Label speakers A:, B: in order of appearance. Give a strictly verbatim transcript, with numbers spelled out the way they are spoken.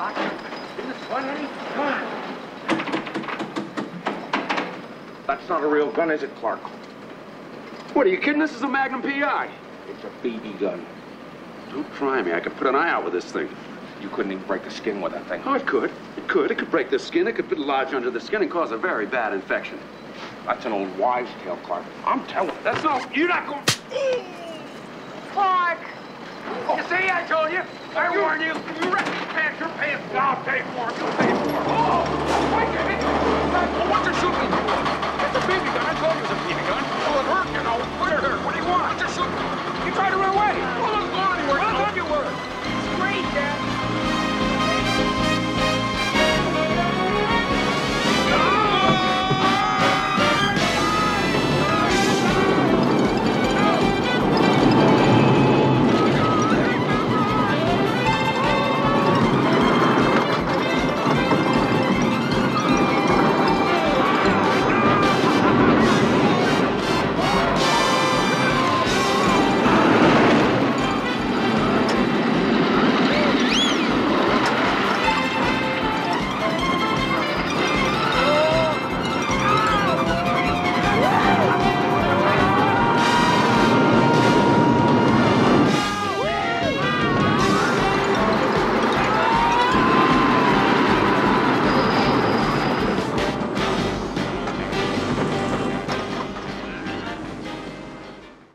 A: Isn't this fun, Eddie? Come on. That's not a real gun, is it, Clark?
B: What, are you kidding? This is a Magnum P I.
A: It's a B B gun.
B: Don't try me. I could put an eye out with this thing.
A: You couldn't even break the skin with that thing.
B: Oh, it could. It could. It could break the skin. It could lodge under the skin and cause a very bad infection.
A: That's an old wives' tale, Clark. I'm telling you.
B: That's no... You're not going...
C: Clark!
B: Oh. You see, I told you. I warned you. You wrecked your pants. You're paying for it. I'll pay for it. You'll pay for it. Oh! Wait a minute. What's your shooting? It's a B B gun. I told you it was a B B gun.